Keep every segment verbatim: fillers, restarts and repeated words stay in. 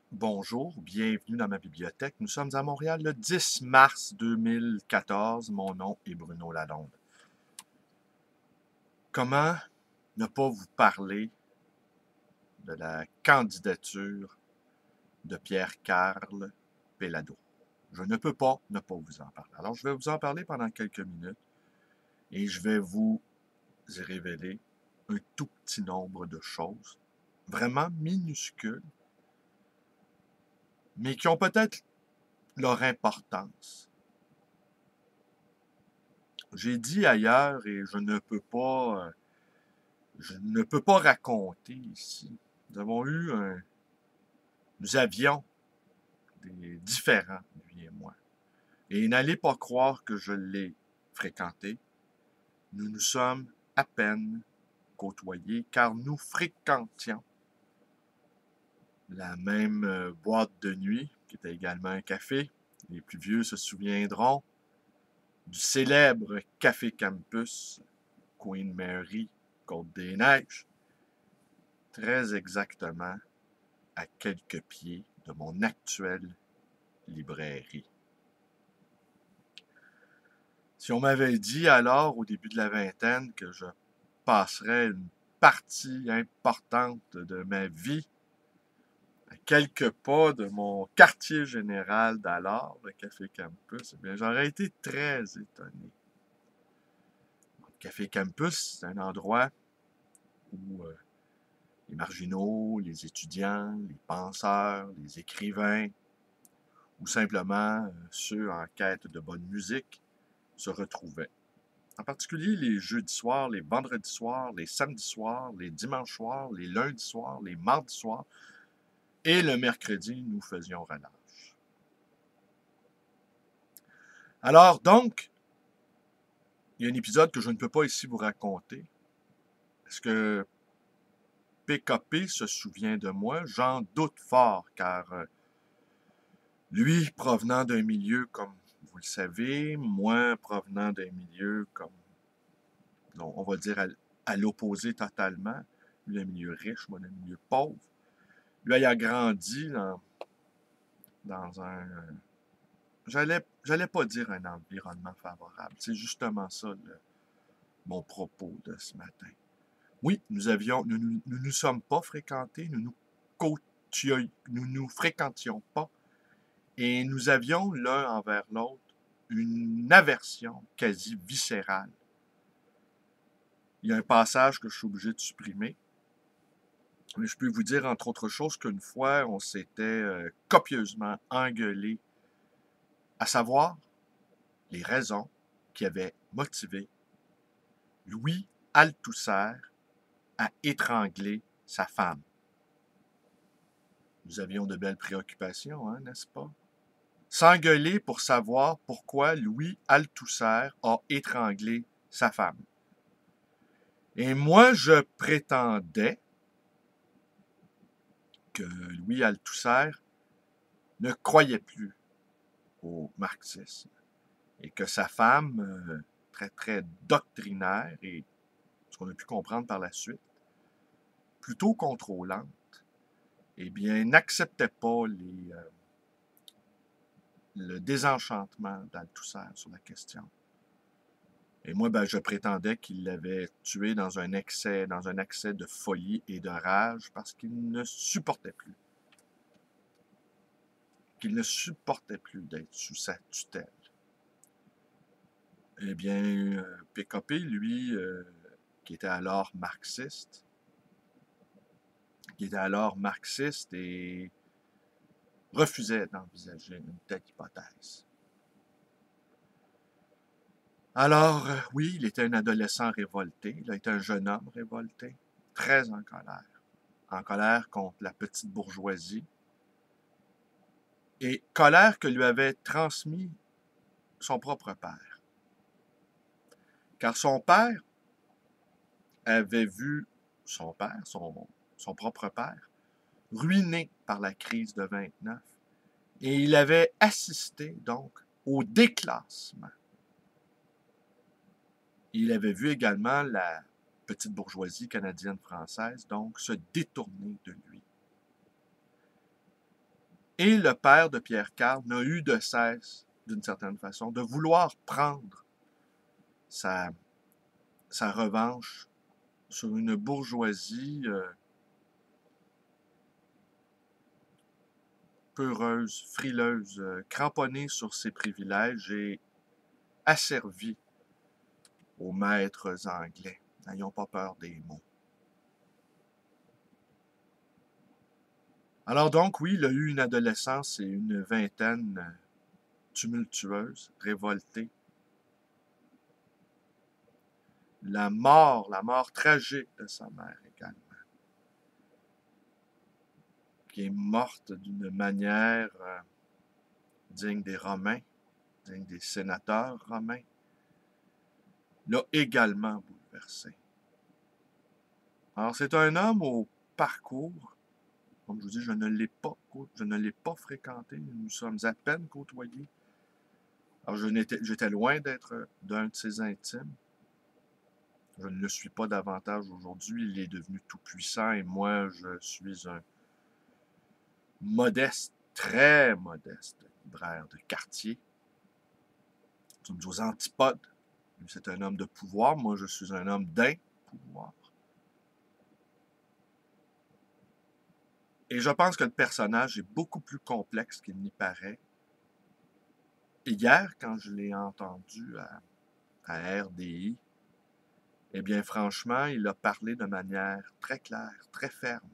Bonjour, bienvenue dans ma bibliothèque. Nous sommes à Montréal le dix mars deux mille quatorze. Mon nom est Bruno Lalonde. Comment ne pas vous parler de la candidature de Pierre-Carl Péladeau? Je ne peux pas ne pas vous en parler. Alors, je vais vous en parler pendant quelques minutes et je vais vous y révéler un tout petit nombre de choses, vraiment minuscules, mais qui ont peut-être leur importance. J'ai dit ailleurs et je ne peux pas, euh, je ne peux pas raconter ici. Nous avons eu un, nous avions des différends, lui et moi. Et n'allez pas croire que je l'ai fréquenté. Nous nous sommes à peine côtoyés car nous fréquentions la même euh, boîte de nuit, qui était également un café. Les plus vieux se souviendront du célèbre Café Campus, Queen Mary, Côte-des-Neiges, très exactement à quelques pieds de mon actuelle librairie. Si on m'avait dit alors, au début de la vingtaine, que je passerais une partie importante de ma vie à quelques pas de mon quartier général d'alors, le Café Campus, eh bien, j'aurais été très étonné. Le Café Campus, c'est un endroit où euh, les marginaux, les étudiants, les penseurs, les écrivains, ou simplement euh, ceux en quête de bonne musique, se retrouvaient. En particulier les jeudis soirs, les vendredis soirs, les samedis soirs, les dimanches soirs, les lundis soirs, les mardis soirs, et le mercredi, nous faisions relâche. Alors donc, il y a un épisode que je ne peux pas ici vous raconter. Est-ce que P K P se souvient de moi? J'en doute fort, car euh, lui, provenant d'un milieu comme vous le savez, moi, provenant d'un milieu comme, on va dire, à, à l'opposé totalement, lui, un milieu riche, moi, un milieu pauvre. Lui, il a grandi dans, dans un, j'allais, j'allais pas dire un environnement favorable. C'est justement ça, le, mon propos de ce matin. Oui, nous avions, nous nous, nous, nous sommes pas fréquentés, nous nous côtoyions, nous nous fréquentions pas, et nous avions l'un envers l'autre une aversion quasi viscérale. Il y a un passage que je suis obligé de supprimer. Mais je peux vous dire, entre autres choses, qu'une fois, on s'était euh, copieusement engueulé, à savoir les raisons qui avaient motivé Louis Althusser à étrangler sa femme. Nous avions de belles préoccupations, hein, n'est-ce pas? S'engueuler pour savoir pourquoi Louis Althusser a étranglé sa femme. Et moi, je prétendais que Louis Althusser ne croyait plus au marxisme et que sa femme, euh, très très doctrinaire et ce qu'on a pu comprendre par la suite, plutôt contrôlante, eh bien, n'acceptait pas les, euh, le désenchantement d'Althusser sur la question. Et moi, ben, je prétendais qu'il l'avait tué dans un excès, dans un accès de folie et de rage parce qu'il ne supportait plus. Qu'il ne supportait plus d'être sous sa tutelle. Eh bien, euh, P K P, lui, euh, qui était alors marxiste, qui était alors marxiste et refusait d'envisager une telle hypothèse. Alors, euh, oui, il était un adolescent révolté, il a été un jeune homme révolté, très en colère, en colère contre la petite bourgeoisie, et colère que lui avait transmis son propre père. Car son père avait vu son père, son, son propre père, ruiné par la crise de vingt-neuf, et il avait assisté donc au déclassement. Il avait vu également la petite bourgeoisie canadienne-française donc se détourner de lui. Et le père de Pierre Carl n'a eu de cesse, d'une certaine façon, de vouloir prendre sa, sa revanche sur une bourgeoisie euh, peureuse, frileuse, euh, cramponnée sur ses privilèges et asservie aux maîtres anglais. N'ayons pas peur des mots. Alors donc, oui, il a eu une adolescence et une vingtaine tumultueuse, révoltée. La mort, la mort tragique de sa mère également, qui est morte d'une manière euh, digne des Romains, digne des sénateurs romains, l'a également bouleversé. Alors c'est un homme au parcours, comme je vous dis, je ne l'ai pas, je ne l'ai pas fréquenté, nous sommes à peine côtoyés. Alors je n'étais, j'étais loin d'être d'un de ses intimes. Je ne le suis pas davantage aujourd'hui, il est devenu tout puissant et moi je suis un modeste, très modeste libraire de quartier. Nous sommes aux antipodes. C'est un homme de pouvoir, moi je suis un homme d'impouvoir. Et je pense que le personnage est beaucoup plus complexe qu'il n'y paraît. Et hier, quand je l'ai entendu à, à R D I, eh bien franchement, il a parlé de manière très claire, très ferme.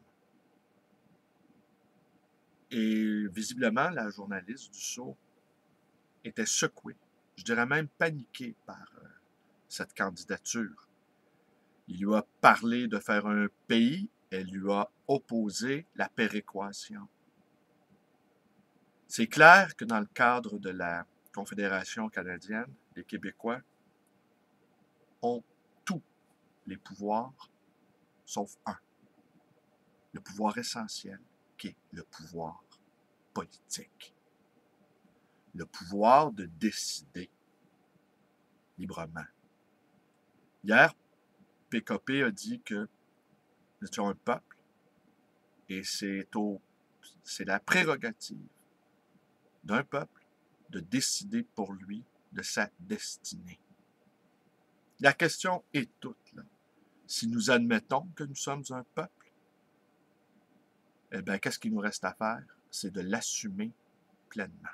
Et visiblement, la journaliste du Sceau était secouée, je dirais même paniquée par euh, cette candidature. Il lui a parlé de faire un pays, elle lui a opposé la péréquation. C'est clair que dans le cadre de la Confédération canadienne, les Québécois ont tous les pouvoirs, sauf un. Le pouvoir essentiel, qui est le pouvoir politique. Le pouvoir de décider librement. Hier, P K P a dit que nous étions un peuple et c'est au, c'est la prérogative d'un peuple de décider pour lui de sa destinée. La question est toute là. Si nous admettons que nous sommes un peuple, eh bien, qu'est-ce qu'il nous reste à faire? C'est de l'assumer pleinement.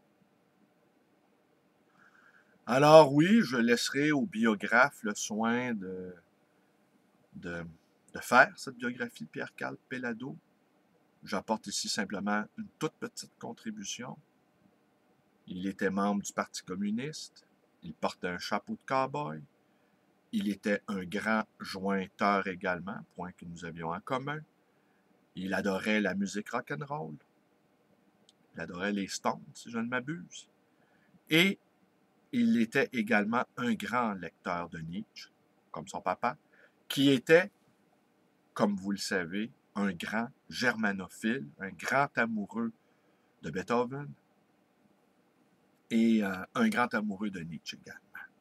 Alors oui, je laisserai au biographe le soin de, de, de faire cette biographie de Pierre-Carl Péladeau. J'apporte ici simplement une toute petite contribution. Il était membre du Parti communiste, il portait un chapeau de cow-boy, il était un grand jointeur également, point que nous avions en commun. Il adorait la musique rock'n'roll, il adorait les Stones, si je ne m'abuse. Et il était également un grand lecteur de Nietzsche, comme son papa, qui était, comme vous le savez, un grand germanophile, un grand amoureux de Beethoven et euh, un grand amoureux de Nietzsche également.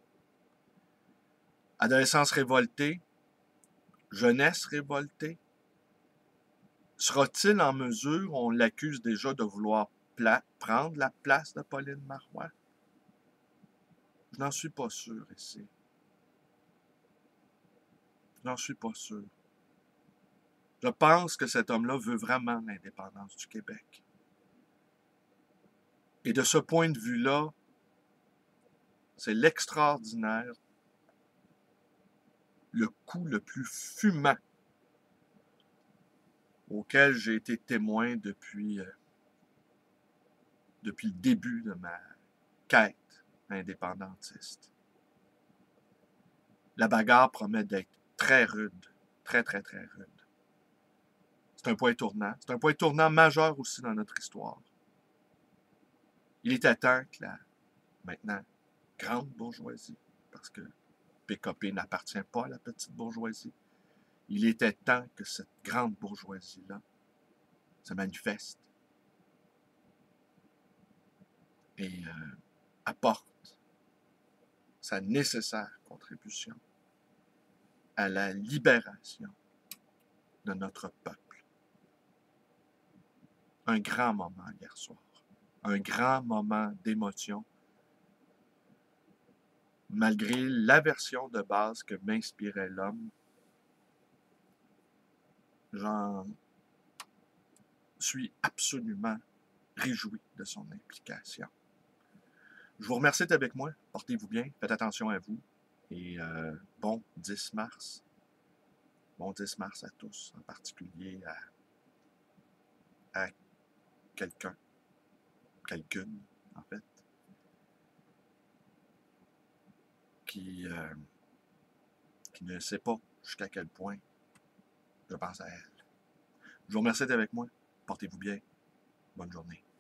Adolescence révoltée, jeunesse révoltée. Sera-t-il en mesure, on l'accuse déjà de vouloir prendre la place de Pauline Marois? Je n'en suis pas sûr ici. Je n'en suis pas sûr. Je pense que cet homme-là veut vraiment l'indépendance du Québec. Et de ce point de vue-là, c'est l'extraordinaire, le coup le plus fumant auquel j'ai été témoin depuis, euh, depuis le début de ma quête indépendantiste. La bagarre promet d'être très rude, très, très, très rude. C'est un point tournant. C'est un point tournant majeur aussi dans notre histoire. Il était temps que la, maintenant, grande bourgeoisie, parce que P K P n'appartient pas à la petite bourgeoisie, il était temps que cette grande bourgeoisie-là se manifeste et euh, apporte sa nécessaire contribution à la libération de notre peuple. un grand moment hier soir. Un grand moment d'émotion. Malgré l'aversion de base que m'inspirait l'homme, j'en suis absolument réjoui de son implication. Je vous remercie d'être avec moi. Portez-vous bien. Faites attention à vous. Et euh, bon dix mars. Bon dix mars à tous, en particulier à, à quelqu'un, quelqu'une, en fait, qui, euh, qui ne sait pas jusqu'à quel point je pense à elle. Je vous remercie d'être avec moi. Portez-vous bien. Bonne journée.